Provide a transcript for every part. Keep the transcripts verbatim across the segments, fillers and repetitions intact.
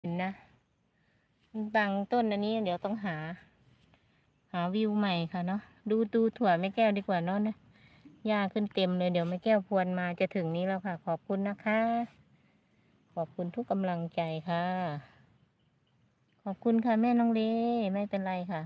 เห็นนะบางต้นอันนี้เดี๋ยวต้องหา หาวิวใหม่ค่ะเนาะดูดูถั่วแม่แก้วดีกว่าเนาะนะหญ้าขึ้นเต็มเลยเดี๋ยวแม่แก้วพรวนมาจะถึงนี้แล้วค่ะ ขอบคุณนะคะ ขอบคุณทุกกำลังใจค่ะ ขอบคุณค่ะแม่น้องเลไม่เป็นไรค่ะ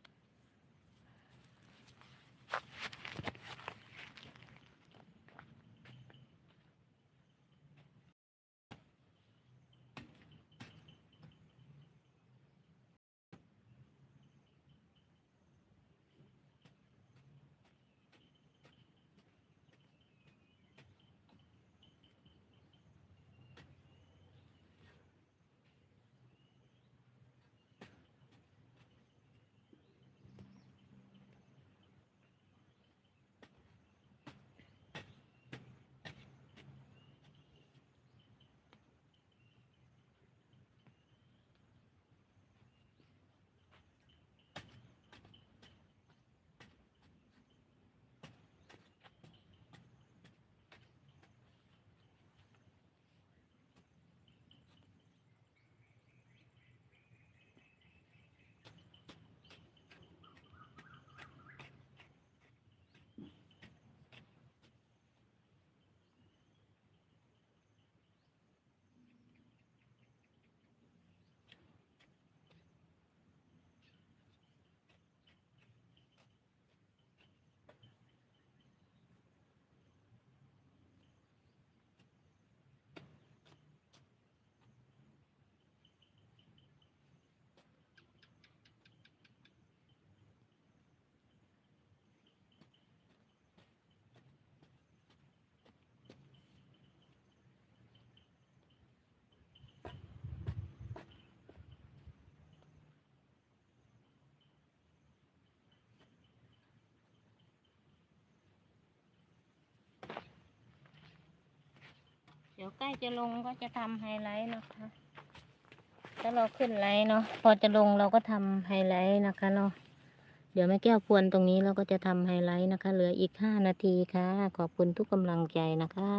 เดี๋ยวใกล้จะลงก็จะทำไฮไลท์นะคะถ้าเราขึ้นไลท์เนาะพอจะลงเราก็ทำไฮไลท์นะคะเนาะเดี๋ยวแม่แก้วพวนตรงนี้เราก็จะทำไฮไลท์นะคะเหลืออีกห้านาทีค่ะขอบคุณทุกกำลังใจนะคะ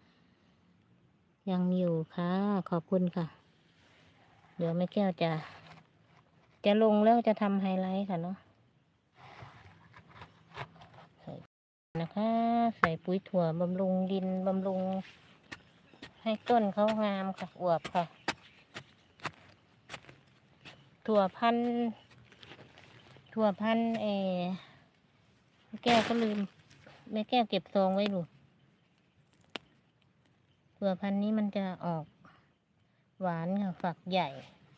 ยังอยู่ค่ะขอบคุณค่ะเดี๋ยวแม่แก้วจะจะลงแล้วจะทำไฮไลท์ค่ะเนาะใส่นะคะใส่ปุ๋ยถั่วบำรุงดินบำรุงให้ต้นเขางามค่ะอวบค่ะถั่วพันธุ์ถั่วพันธุ์เอแม่แก้วก็ลืมแม่แก้วเก็บซองไว้ดูถั่วพันธุ์นี้มันจะออกหวานค่ะฝักใหญ่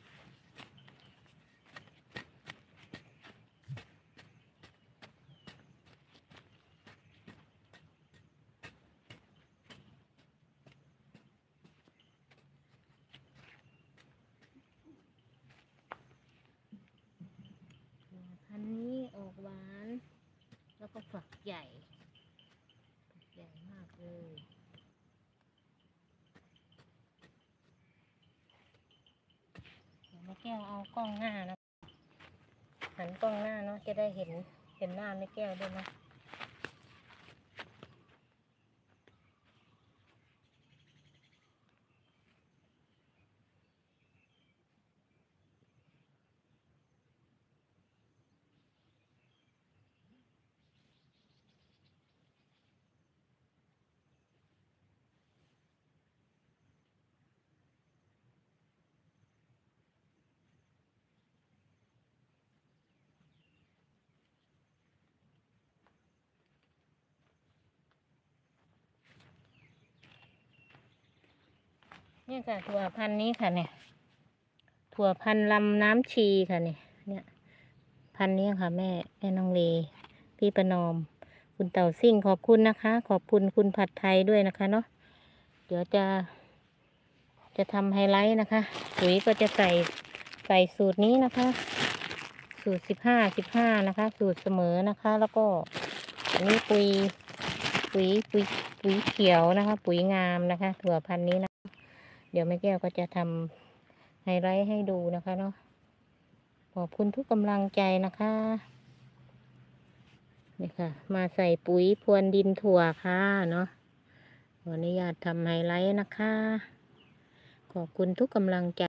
พันธุ์นี้ออกหวานแล้วก็ฝักใหญ่ฝักใหญ่มากเลยเดี๋ยวแม่แก้วเอากล้องหน้านะหันกล้องหน้าเนาะจะได้เห็นเห็นหน้าแม่แก้วด้วยนะนี่ค่ะถั่วพันธุ์นี้ค่ะเนี่ยถั่วพันธุ์ลำน้ำชีค่ะเนี่ยเนี่ยพันธุ์นี้ค่ะแม่แม่น้องเลพี่ประนอมคุณเต่าซิ่งขอบคุณนะคะ ขอบคุณคุณผัดไทยด้วยนะคะเนาะเดี๋ยวจะจะทำไฮไลท์นะคะปุ๋ยก็จะใส่ใส่สูตรนี้นะคะสูตรสิบห้าสิบห้านะคะสูตรเสมอนะคะ แล้วก็อันนี้ปุ๋ยปุ๋ยปุ๋ยปุ๋ยเขียวนะคะปุ๋ยงามนะคะถั่วพันธุ์นี้นะเดี๋ยวแม่แก้วก็จะทำไฮไลท์ให้ดูนะคะเนาะขอบคุณทุกกำลังใจนะคะนี่ค่ะมาใส่ปุ๋ยพรวนดินถั่วค่ะเนาะขออนุญาตทำไฮไลท์นะคะขอบคุณทุกกำลังใจ